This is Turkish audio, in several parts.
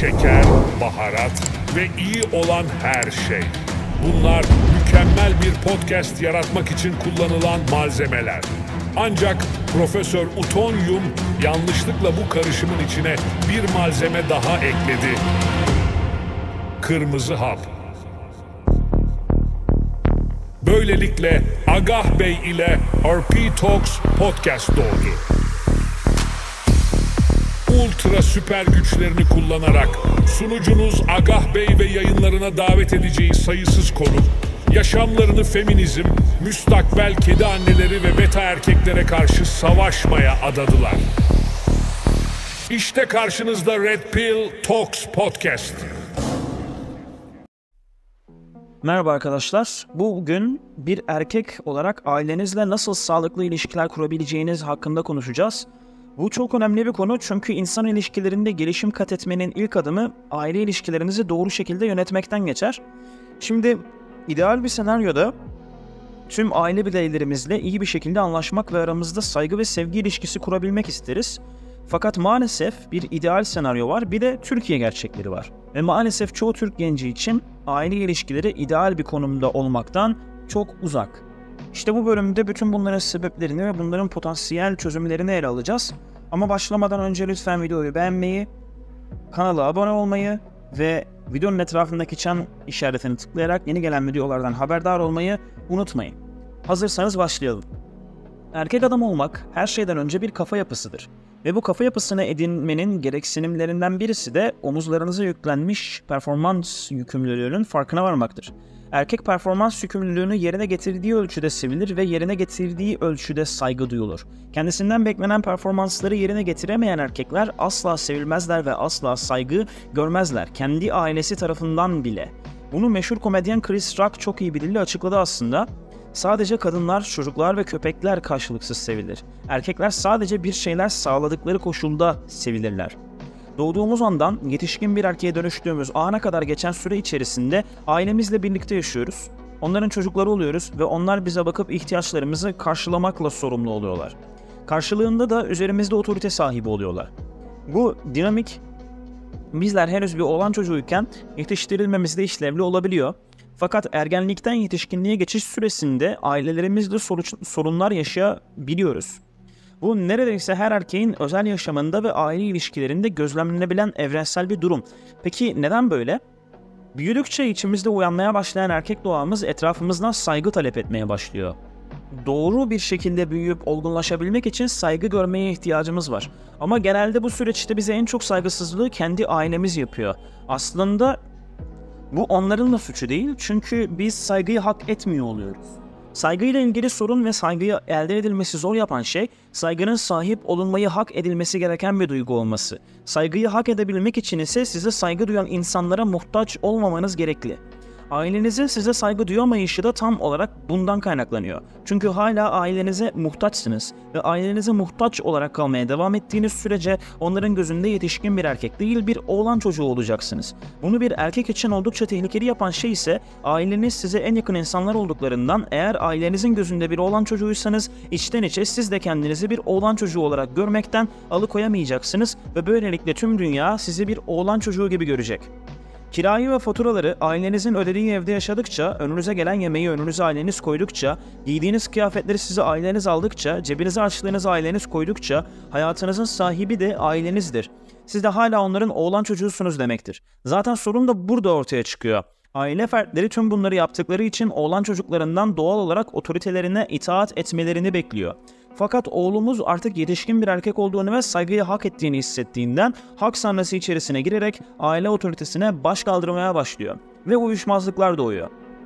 şeker, baharat ve iyi olan her şey. Bunlar mükemmel bir podcast yaratmak için kullanılan malzemeler. Ancak Profesör Utonyum yanlışlıkla bu karışımın içine bir malzeme daha ekledi. Kırmızı hap. Böylelikle Agah Bey ile RP Talks Podcast doğdu. Ultra süper güçlerini kullanarak sunucunuz Agah Bey ve yayınlarına davet edeceği sayısız konuk, yaşamlarını feminizm, müstakbel kedi anneleri ve beta erkeklere karşı savaşmaya adadılar. İşte karşınızda Red Pill Talks Podcast. Merhaba arkadaşlar. Bugün bir erkek olarak ailenizle nasıl sağlıklı ilişkiler kurabileceğiniz hakkında konuşacağız. Bu çok önemli bir konu çünkü insan ilişkilerinde gelişim kat etmenin ilk adımı aile ilişkilerinizi doğru şekilde yönetmekten geçer. Şimdi ideal bir senaryoda tüm aile bireylerimizle iyi bir şekilde anlaşmak ve aramızda saygı ve sevgi ilişkisi kurabilmek isteriz. Fakat maalesef bir ideal senaryo var, bir de Türkiye gerçekleri var. Ve maalesef çoğu Türk genci için aile ilişkileri ideal bir konumda olmaktan çok uzak. İşte bu bölümde bütün bunların sebeplerini ve bunların potansiyel çözümlerini ele alacağız. Ama başlamadan önce lütfen videoyu beğenmeyi, kanala abone olmayı ve videonun etrafındaki çan işaretini tıklayarak yeni gelen videolardan haberdar olmayı unutmayın. Hazırsanız başlayalım. Erkek adam olmak her şeyden önce bir kafa yapısıdır. Ve bu kafa yapısını edinmenin gereksinimlerinden birisi de omuzlarınıza yüklenmiş performans yükümlülüğünün farkına varmaktır. Erkek performans yükümlülüğünü yerine getirdiği ölçüde sevilir ve yerine getirdiği ölçüde saygı duyulur. Kendisinden beklenen performansları yerine getiremeyen erkekler asla sevilmezler ve asla saygı görmezler. Kendi ailesi tarafından bile. Bunu meşhur komedyen Chris Rock çok iyi bir dille açıkladı aslında. Sadece kadınlar, çocuklar ve köpekler karşılıksız sevilir. Erkekler sadece bir şeyler sağladıkları koşulda sevilirler. Doğduğumuz andan yetişkin bir erkeğe dönüştüğümüz ana kadar geçen süre içerisinde ailemizle birlikte yaşıyoruz. Onların çocukları oluyoruz ve onlar bize bakıp ihtiyaçlarımızı karşılamakla sorumlu oluyorlar. Karşılığında da üzerimizde otorite sahibi oluyorlar. Bu dinamik bizler henüz bir oğlan çocuğuyken yetiştirilmemizde işlevli olabiliyor. Fakat ergenlikten yetişkinliğe geçiş süresinde ailelerimizle sorunlar yaşayabiliyoruz. Bu neredeyse her erkeğin özel yaşamında ve aile ilişkilerinde gözlemlenebilen evrensel bir durum. Peki neden böyle? Büyüdükçe içimizde uyanmaya başlayan erkek doğamız etrafımızdan saygı talep etmeye başlıyor. Doğru bir şekilde büyüyüp olgunlaşabilmek için saygı görmeye ihtiyacımız var. Ama genelde bu süreçte bize en çok saygısızlığı kendi ailemiz yapıyor. Aslında bu onların da suçu değil çünkü biz saygıyı hak etmiyor oluyoruz. Saygıyla ilgili sorun ve saygıyı elde edilmesi zor yapan şey, saygının sahip olunmayı hak edilmesi gereken bir duygu olması. Saygıyı hak edebilmek için ise size saygı duyan insanlara muhtaç olmamanız gerekli. Ailenizin size saygı duyamayışı da tam olarak bundan kaynaklanıyor. Çünkü hala ailenize muhtaçsınız ve ailenize muhtaç olarak kalmaya devam ettiğiniz sürece onların gözünde yetişkin bir erkek değil bir oğlan çocuğu olacaksınız. Bunu bir erkek için oldukça tehlikeli yapan şey ise aileniz size en yakın insanlar olduklarından eğer ailenizin gözünde bir oğlan çocuğuysanız içten içe siz de kendinizi bir oğlan çocuğu olarak görmekten alıkoyamayacaksınız ve böylelikle tüm dünya sizi bir oğlan çocuğu gibi görecek. Kirayı ve faturaları ailenizin ödediği evde yaşadıkça, önünüze gelen yemeği önünüze aileniz koydukça, giydiğiniz kıyafetleri size aileniz aldıkça, cebinize açtığınız aileniz koydukça, hayatınızın sahibi de ailenizdir. Siz de hala onların oğlan çocuğusunuz demektir. Zaten sorun da burada ortaya çıkıyor. Aile fertleri tüm bunları yaptıkları için oğlan çocuklarından doğal olarak otoritelerine itaat etmelerini bekliyor. Fakat oğlumuz artık yetişkin bir erkek olduğunu ve saygıyı hak ettiğini hissettiğinden hak sahnesi içerisine girerek aile otoritesine baş kaldırmaya başlıyor ve uyuşmazlıklar doğuyor.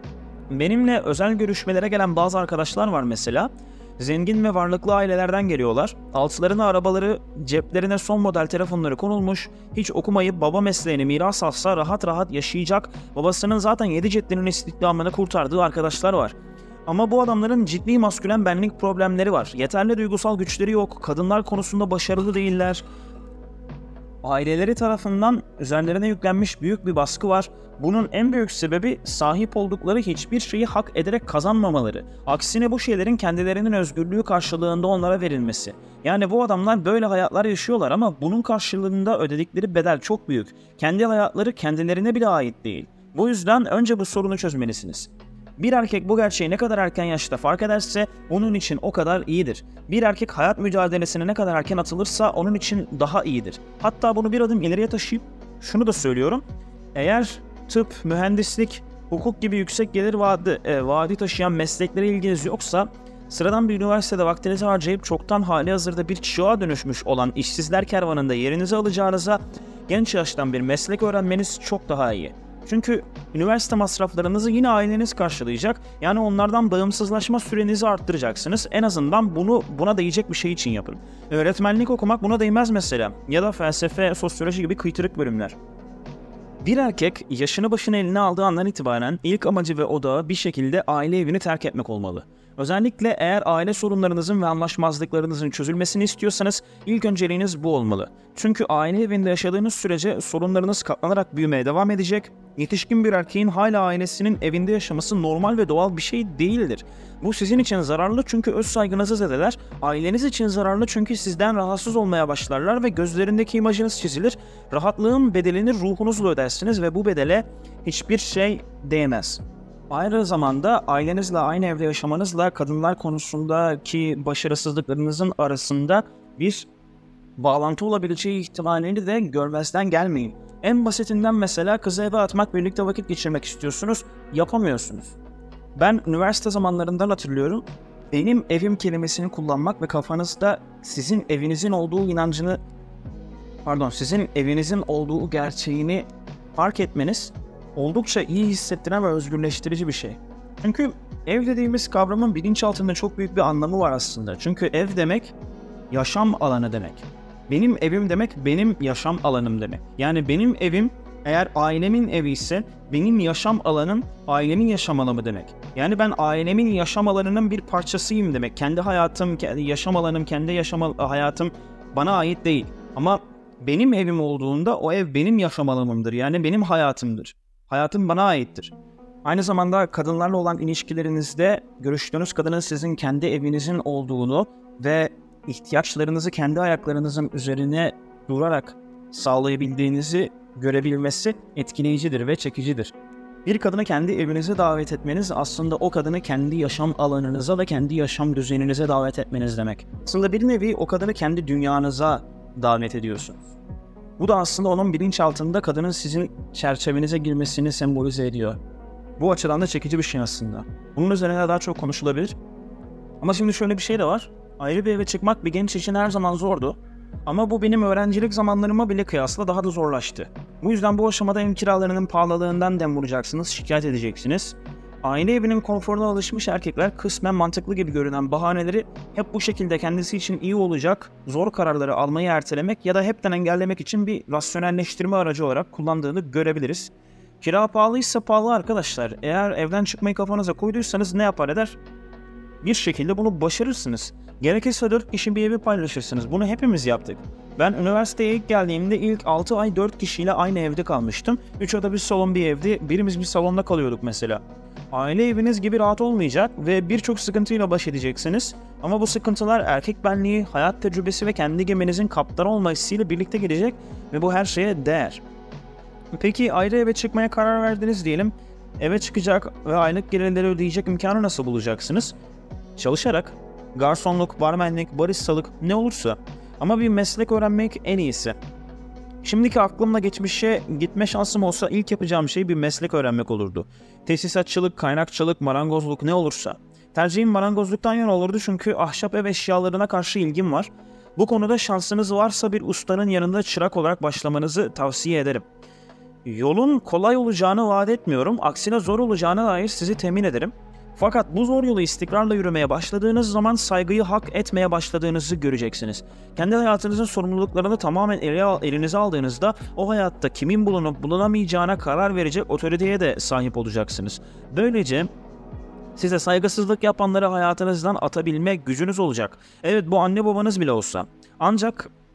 Benimle özel görüşmelere gelen bazı arkadaşlar var mesela. Zengin ve varlıklı ailelerden geliyorlar. Altlarına arabaları, ceplerine son model telefonları konulmuş, hiç okumayıp baba mesleğini miras alsa rahat rahat yaşayacak, babasının zaten 7 ceddinin istihdamını kurtardığı arkadaşlar var. Ama bu adamların ciddi maskülen benlik problemleri var. Yeterli duygusal güçleri yok, kadınlar konusunda başarılı değiller. Aileleri tarafından üzerlerine yüklenmiş büyük bir baskı var. Bunun en büyük sebebi sahip oldukları hiçbir şeyi hak ederek kazanmamaları. Aksine bu şeylerin kendilerinin özgürlüğü karşılığında onlara verilmesi. Yani bu adamlar böyle hayatlar yaşıyorlar ama bunun karşılığında ödedikleri bedel çok büyük. Kendi hayatları kendilerine bile ait değil. Bu yüzden önce bu sorunu çözmelisiniz. Bir erkek bu gerçeği ne kadar erken yaşta fark ederse onun için o kadar iyidir. Bir erkek hayat mücadelesine ne kadar erken atılırsa onun için daha iyidir. Hatta bunu bir adım ileriye taşıyıp şunu da söylüyorum. Eğer tıp, mühendislik, hukuk gibi yüksek gelir vaadi taşıyan mesleklere ilginiz yoksa sıradan bir üniversitede vaktinizi harcayıp çoktan halihazırda bir çırağa dönüşmüş olan işsizler kervanında yerinizi alacağınıza genç yaştan bir meslek öğrenmeniz çok daha iyi. Çünkü üniversite masraflarınızı yine aileniz karşılayacak. Yani onlardan bağımsızlaşma sürenizi arttıracaksınız. En azından buna değecek bir şey için yapın. Öğretmenlik okumak buna değmez mesela. Ya da felsefe, sosyoloji gibi kıytırık bölümler. Bir erkek yaşını başını eline aldığı andan itibaren ilk amacı ve odağı bir şekilde aile evini terk etmek olmalı. Özellikle eğer aile sorunlarınızın ve anlaşmazlıklarınızın çözülmesini istiyorsanız ilk önceliğiniz bu olmalı. Çünkü aile evinde yaşadığınız sürece sorunlarınız katlanarak büyümeye devam edecek. Yetişkin bir erkeğin hala ailesinin evinde yaşaması normal ve doğal bir şey değildir. Bu sizin için zararlı çünkü öz saygınızı zedeler, aileniz için zararlı çünkü sizden rahatsız olmaya başlarlar ve gözlerindeki imajınız çizilir. Rahatlığın bedelini ruhunuzla ödersiniz ve bu bedele hiçbir şey değmez. Aynı zamanda ailenizle aynı evde yaşamanızla kadınlar konusundaki başarısızlıklarınızın arasında bir bağlantı olabileceği ihtimalini de görmezden gelmeyin. En basitinden mesela kızı eve atmak, birlikte vakit geçirmek istiyorsunuz, yapamıyorsunuz. Ben üniversite zamanlarından hatırlıyorum. Benim evim kelimesini kullanmak ve kafanızda sizin evinizin olduğu gerçeğini fark etmeniz oldukça iyi hissettiren ve özgürleştirici bir şey. Çünkü ev dediğimiz kavramın bilinçaltında çok büyük bir anlamı var aslında. Çünkü ev demek yaşam alanı demek. Benim evim demek benim yaşam alanım demek. Yani benim evim eğer ailemin evi ise benim yaşam alanım ailemin yaşam alanı demek. Yani ben ailemin yaşam alanının bir parçasıyım demek. Kendi hayatım, kendi yaşam alanım, kendi hayatım bana ait değil. Ama benim evim olduğunda o ev benim yaşam alanımdır. Yani benim hayatımdır. Hayatım bana aittir. Aynı zamanda kadınlarla olan ilişkilerinizde görüştüğünüz kadının sizin kendi evinizin olduğunu ve ihtiyaçlarınızı kendi ayaklarınızın üzerine durarak sağlayabildiğinizi görebilmesi etkileyicidir ve çekicidir. Bir kadını kendi evinize davet etmeniz aslında o kadını kendi yaşam alanınıza ve kendi yaşam düzeninize davet etmeniz demek. Aslında bir nevi o kadını kendi dünyanıza davet ediyorsunuz. Bu da aslında onun bilinçaltında kadının sizin çerçevenize girmesini sembolize ediyor. Bu açıdan da çekici bir şey aslında. Bunun üzerine daha çok konuşulabilir. Ama şimdi şöyle bir şey de var. Ayrı bir eve çıkmak bir genç için her zaman zordu. Ama bu benim öğrencilik zamanlarıma bile kıyasla daha da zorlaştı. Bu yüzden bu aşamada ev kiralarının pahalılığından dem vuracaksınız, şikayet edeceksiniz. Aile evinin konforuna alışmış erkekler kısmen mantıklı gibi görünen bahaneleri hep bu şekilde kendisi için iyi olacak zor kararları almayı ertelemek ya da hepten engellemek için bir rasyonelleştirme aracı olarak kullandığını görebiliriz. Kira pahalıysa pahalı arkadaşlar. Eğer evden çıkmayı kafanıza koyduysanız ne yapar eder? Bir şekilde bunu başarırsınız. Gerekirse 4 kişi bir evi paylaşırsınız. Bunu hepimiz yaptık. Ben üniversiteye ilk geldiğimde ilk 6 ay 4 kişiyle aynı evde kalmıştım. 3 oda bir salon bir evdi. Birimiz bir salonda kalıyorduk mesela. Aile eviniz gibi rahat olmayacak ve birçok sıkıntıyla baş edeceksiniz. Ama bu sıkıntılar erkek benliği, hayat tecrübesi ve kendi geminizin kaptanı olma hissiyle birlikte gelecek ve bu her şeye değer. Peki ayrı eve çıkmaya karar verdiniz diyelim. Eve çıkacak ve aylık gelirleri ödeyecek imkanı nasıl bulacaksınız? Çalışarak. Garsonluk, barmenlik, baristalık ne olursa. Ama bir meslek öğrenmek en iyisi. Şimdiki aklımla geçmişe gitme şansım olsa ilk yapacağım şey bir meslek öğrenmek olurdu. Tesisatçılık, kaynakçılık, marangozluk ne olursa. Tercihim marangozluktan yana olurdu çünkü ahşap ev eşyalarına karşı ilgim var. Bu konuda şansınız varsa bir ustanın yanında çırak olarak başlamanızı tavsiye ederim. Yolun kolay olacağını vaat etmiyorum, aksine zor olacağına dair sizi temin ederim. Fakat bu zor yolu istikrarla yürümeye başladığınız zaman saygıyı hak etmeye başladığınızı göreceksiniz. Kendi hayatınızın sorumluluklarını tamamen elinize aldığınızda o hayatta kimin bulunup bulunamayacağına karar verecek otoriteye de sahip olacaksınız. Böylece size saygısızlık yapanları hayatınızdan atabilme gücünüz olacak. Evet, bu anne babanız bile olsa. Ancak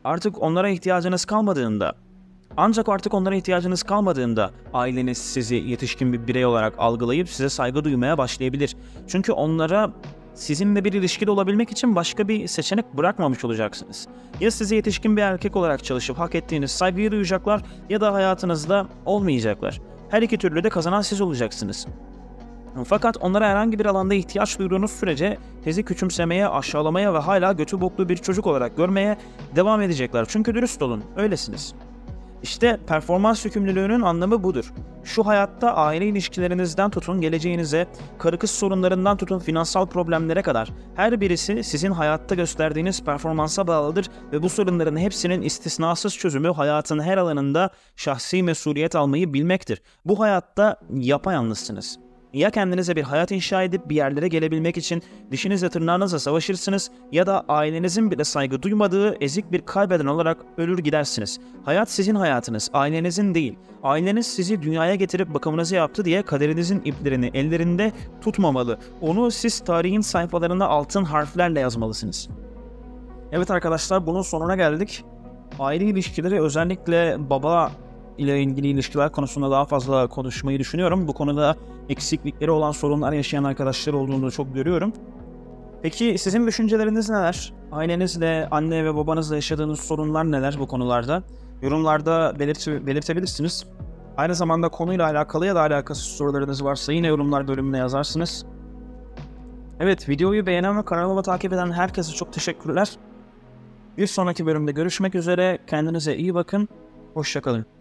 Artık onlara ihtiyacınız kalmadığında, ancak artık onlara ihtiyacınız kalmadığında aileniz sizi yetişkin bir birey olarak algılayıp size saygı duymaya başlayabilir. Çünkü onlara sizinle bir ilişkide olabilmek için başka bir seçenek bırakmamış olacaksınız. Ya size yetişkin bir erkek olarak çalışıp hak ettiğiniz saygıyı duyacaklar ya da hayatınızda olmayacaklar. Her iki türlü de kazanan siz olacaksınız. Fakat onlara herhangi bir alanda ihtiyaç duyduğunuz sürece sizi küçümsemeye, aşağılamaya ve hala götü boklu bir çocuk olarak görmeye devam edecekler. Çünkü dürüst olun, öylesiniz. İşte performans yükümlülüğünün anlamı budur. Şu hayatta aile ilişkilerinizden tutun geleceğinize, karı kız sorunlarından tutun finansal problemlere kadar her birisi sizin hayatta gösterdiğiniz performansa bağlıdır ve bu sorunların hepsinin istisnasız çözümü hayatın her alanında şahsi mesuliyet almayı bilmektir. Bu hayatta yapayalnızsınız. Ya kendinize bir hayat inşa edip bir yerlere gelebilmek için dişinizle tırnağınızla savaşırsınız ya da ailenizin bile saygı duymadığı ezik bir kaybeden olarak ölür gidersiniz. Hayat sizin hayatınız, ailenizin değil. Aileniz sizi dünyaya getirip bakımınızı yaptı diye kaderinizin iplerini ellerinde tutmamalı. Onu siz tarihin sayfalarına altın harflerle yazmalısınız. Evet arkadaşlar, bunun sonuna geldik. Aile ilişkileri, özellikle baba ile ilgili ilişkiler konusunda daha fazla konuşmayı düşünüyorum. Bu konuda eksiklikleri olan, sorunlar yaşayan arkadaşlar olduğunu da çok görüyorum. Peki sizin düşünceleriniz neler? Ailenizle, anne ve babanızla yaşadığınız sorunlar neler bu konularda? Yorumlarda belirtebilirsiniz. Aynı zamanda konuyla alakalı ya da alakasız sorularınız varsa yine yorumlar bölümüne yazarsınız. Evet, videoyu beğenen ve kanalımı takip eden herkese çok teşekkürler. Bir sonraki bölümde görüşmek üzere. Kendinize iyi bakın. Hoşça kalın.